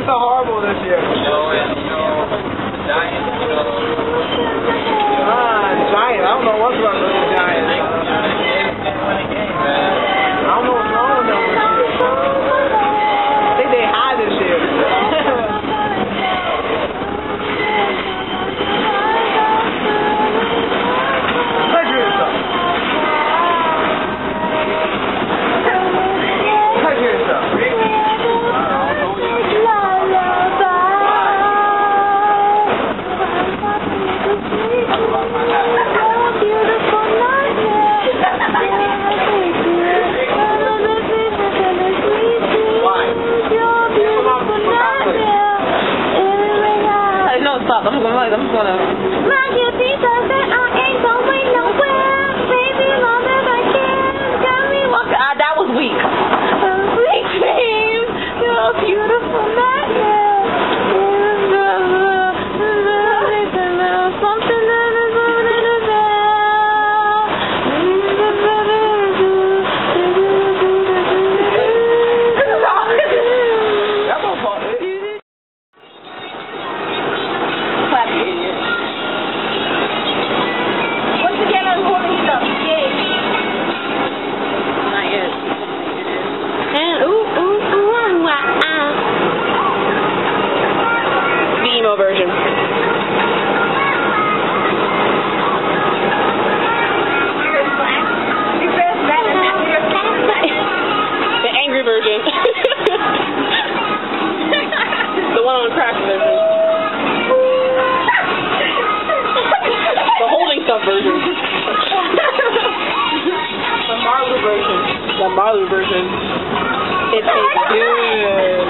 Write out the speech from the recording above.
Giants are horrible this year. Giants, Giants. I don't know what's wrong with the Giants. I don't know what's wrong with them this year. I think they high this year. I'm gonna. That was weak. Weak dreams. You're beautiful night. Something that is version. The angry version. The one on crack version. The holding stuff version. The Marley version. The Marley version. It tastes good.